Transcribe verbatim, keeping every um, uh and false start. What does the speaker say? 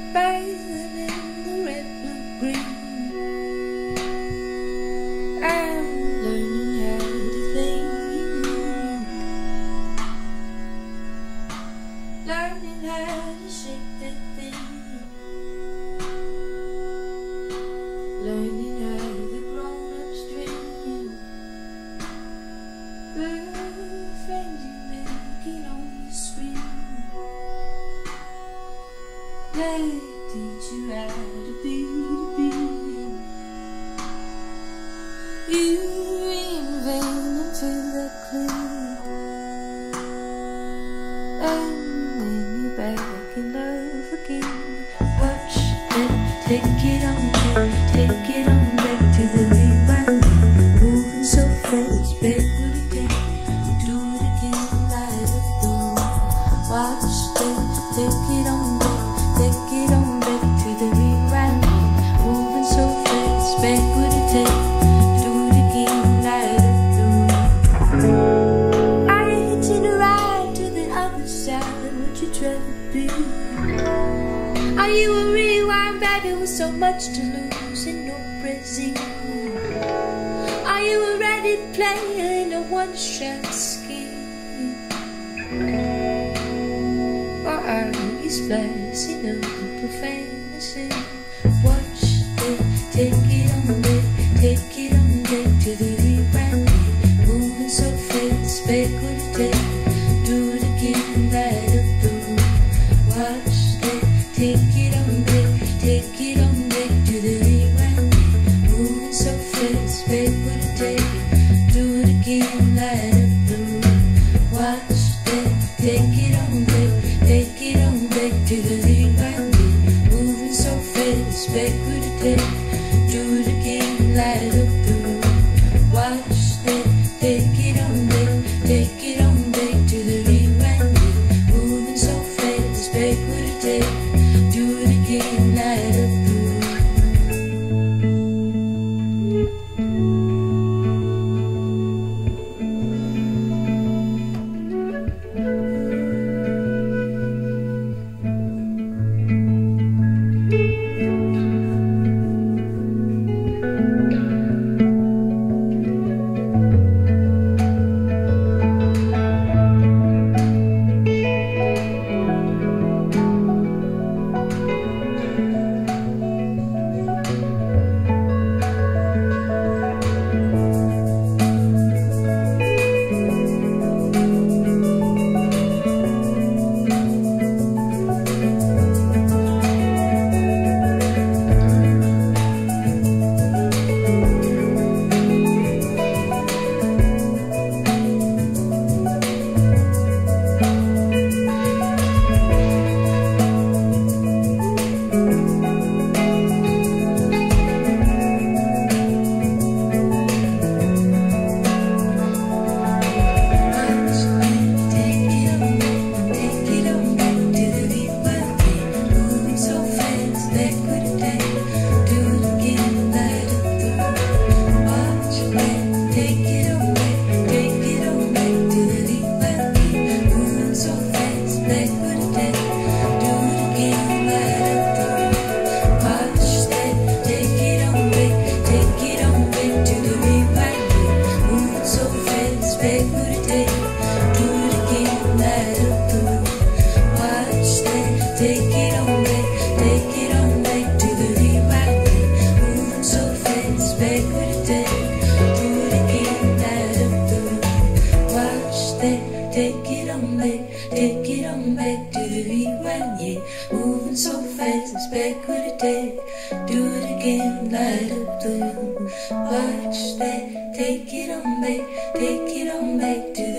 bathing in the red, blue, green. I'm learning how to think, learning how to shake that thing, learning how the grown-ups dream. The friends you make it on the screen, they teach you how to be, to be. You reinvent until they're clean, and then you're back in love again. Watch them take it on back, take it on back to the rewind. Moving so fast, back with a take, do it again, light up the room. Watch them take it on back, take it on back to the rewind. Moving so fast, back with a take, do it again, light up the room. I hit you to ride to the other side, would you rather be? Are you a rewind baby with so much to lose and no Brazil? Are you a ready player in a one-shot scheme? Or are you splicing up profanity? Watch them take it on back, take it on back to the rewind. Moving so fast, back with a take, do it again, light up the room. Watch them take it on back, take it on back to the rewind. Moving so fast, back with a take, do it again, light up the room. Watch them take it on back, take it on back to the rewind. Moving so fast, back with a take, do it again, light up the room. Watch them take it on back, take it on back to the rewind. Moving so fast, back with a take, do it again, light up the room. Take it on back, take it on back to the rewind, yeah. Moving so fast, it's back with a take, do it again, light up the room. Watch that, take it on back, take it on back to